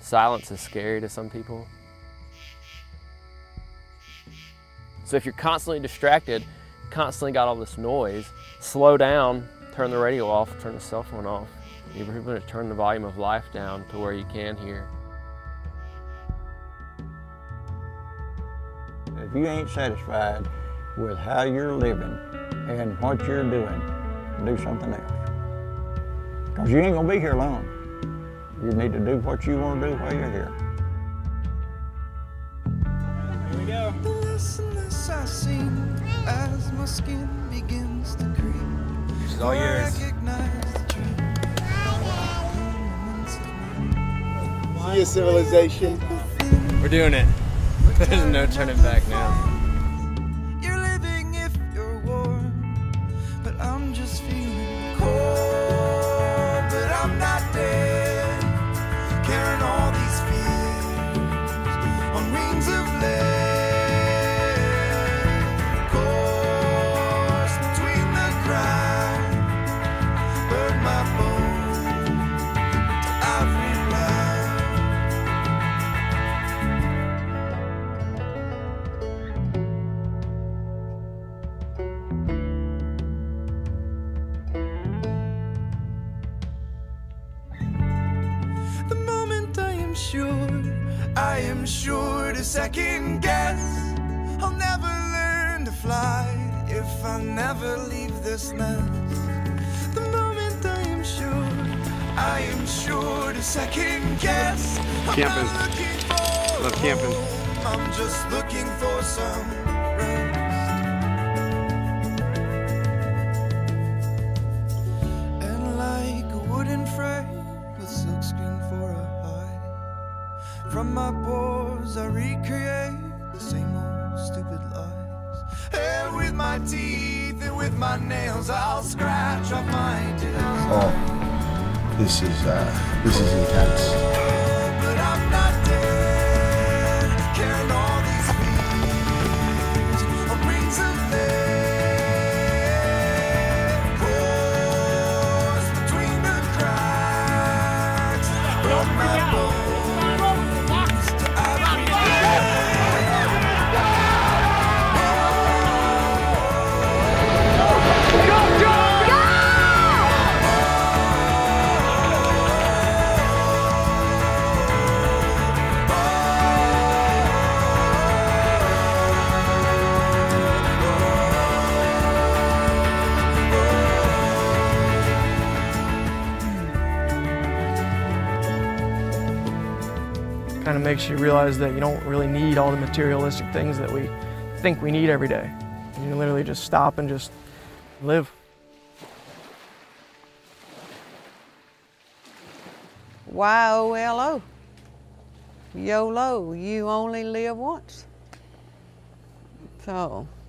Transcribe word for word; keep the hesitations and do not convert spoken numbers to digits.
Silence is scary to some people. So if you're constantly distracted, constantly got all this noise, slow down, turn the radio off, turn the cell phone off. You're going to turn the volume of life down to where you can hear. If you ain't satisfied with how you're living and what you're doing, do something else. Because you ain't gonna be here long. You need to do what you want to do while you're here. Here we go. The less and less I sing as my skin begins to creep. This is all yours. See a civilization. We're doing it. There's no turning back now. You're living if you're warm, but I'm just feeling cold. But I'm not dead, carrying all these fears on wings of lead. Course between the cracks, burn my bones till ivory black. The moment I am sure, I am sure to second guess. I'll never learn to fly if I never leave this nest. The moment I am sure, I am sure to second guess. I'm Camping. not looking for Love camping. home, I'm just looking for some rest. And like a wooden frame with silkscreen for a hide, from my pores I recreate the same old stupid lies. And with my teeth and with my nails I'll scratch off my design. Oh, this is uh, this is intense. But I'm not dead, carrying all these fears on wings of lead. Course between the cracks, broke my bones to ivory black. Kind of makes you realize that you don't really need all the materialistic things that we think we need every day. You can literally just stop and just live. Y O L O. YOLO, you only live once. So